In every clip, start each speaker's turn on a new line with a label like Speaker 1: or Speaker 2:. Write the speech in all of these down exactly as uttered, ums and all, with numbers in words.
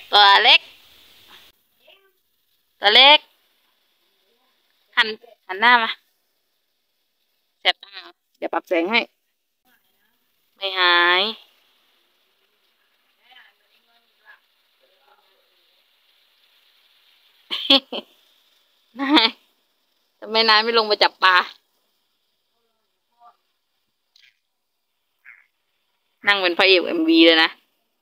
Speaker 1: ตัวเล็กตัวเล็กหันหันหน้ามาแสบตาเดี๋ยวปรับแสงให้ไม่หายนายทำไมนายไม่ลงไปจับปลานั่งเป็นพระเอกเอ็มวีเลยนะ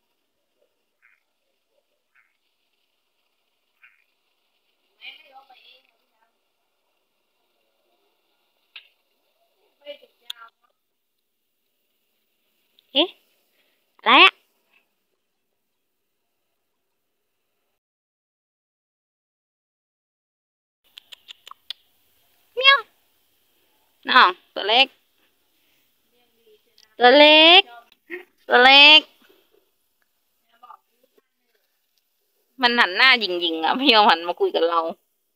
Speaker 1: เอ๊ะอะไรอะเมียวน้องตัวเล็กตัวเล็กตัวเล็กมันหันหน้าหยิ่งๆอ่ะไม่ยอมหันมาคุยกับเรา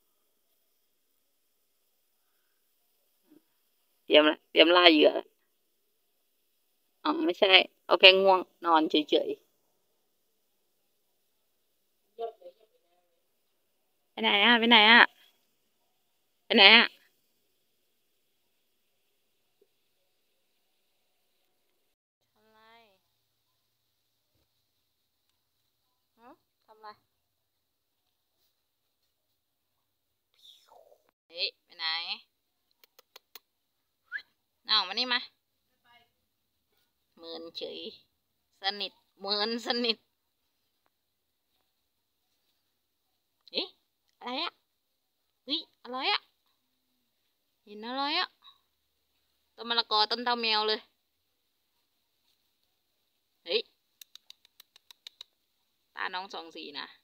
Speaker 1: เตรียมละเตรียมล่าเหยื่ออ๋อไม่ใช่เอาแค่ง่วงนอนเฉยๆไปไหนอ่ะไปไหนอ่ะไปไหนอ่ะทำไรฮะทำไรเฮ้ยไปไหนน้องมานี่มาเมินเฉยสนิทเมินสนิทเอ๊ะอะไรอ่ะเฮ้ยอะไรอ่ะเห็นอะไรอ่ะต้นมะละกอต้นเต้าแมวเลยเฮ้ยตาน้องสองสีนะ